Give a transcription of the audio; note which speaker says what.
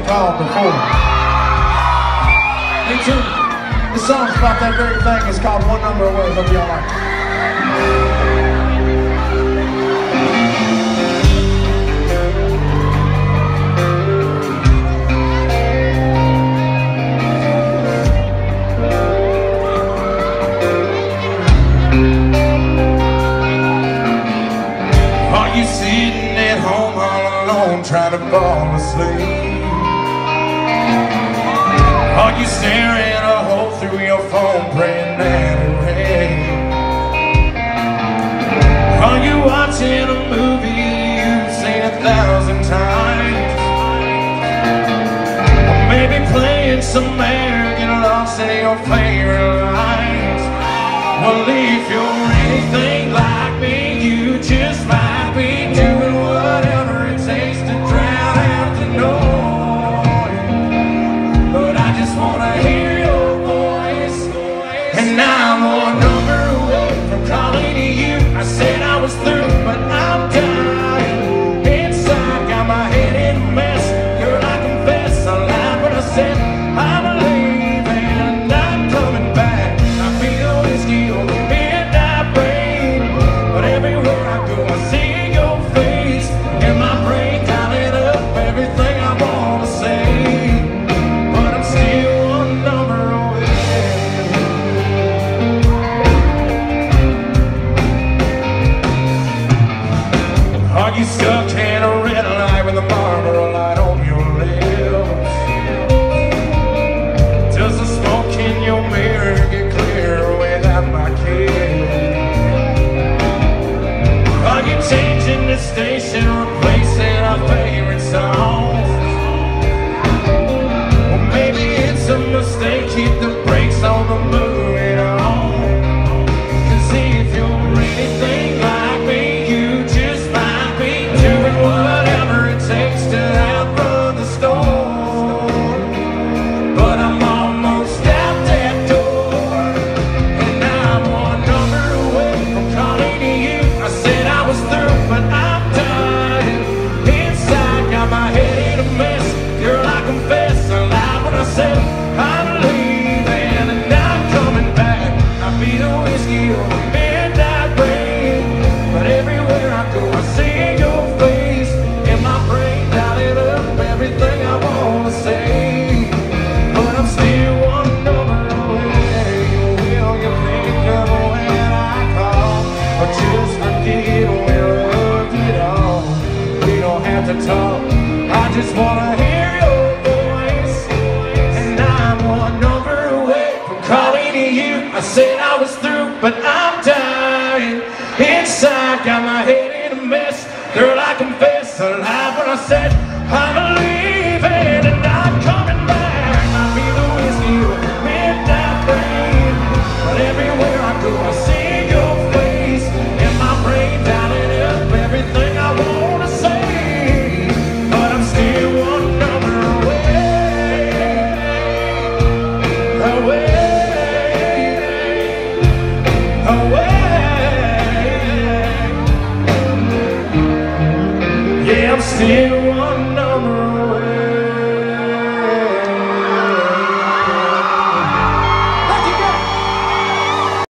Speaker 1: called before. Me too. This song's about that very thing. It's called One Number Away. Hope y'all like it.
Speaker 2: Are you sitting at home all alone trying to fall asleep? Are you staring a hole through your phone praying that it rains? Are you watching a movie you've seen 1,000 times? Or maybe playing some air, get lost in your favorite lines? Well, if you're anything like me, you just might be doing whatever it takes to drown out the noise. But I just wanna hear your voice, and I'm one number away from calling to you. I said I was through, but I'm dying inside, got my head in a mess. Girl, I confess I lied when I said I'm leaving and I'm coming back. I feel whiskey on the midnight rain, but everywhere I go I see your face, and my brain dialing up everything I wanna say. But I'm still one number away. Are you stuck in a red light with a Marlboro light on your lips? Does the smoke in your mirror get clear without my kiss? Are you changing the station, replacing our favorite songs? Or maybe it's a mistake, keep the brakes on the moving on. 'Cause if you're anything like me, you just might be doing whatever it takes to outrun the storm. But I'm almost out that door, and I'm one number away from calling to you. I said I was through, but I'm dying inside, got my head in a mess. Girl, I confess I lied when I said I'm leaving and I'm coming back. I beat a whiskey on the midnight rain, but everywhere I go I see your face, and my brain dialing up everything I wanna say. But I'm still one number away. Will you think of when I call, or just forget we loved it all? We don't have to talk, I just wanna hear your voice, and I'm one number away from calling to you. I said I was through, but I'm dying inside, got my head in a mess. Girl, I confess I lied when I said I'm leaving and I'm coming back. I feel the whiskey with midnight rain, but everywhere I go I see your face, and my brain dialing up everything I wanna say. But I'm still one number away, away, away. Yeah, I'm still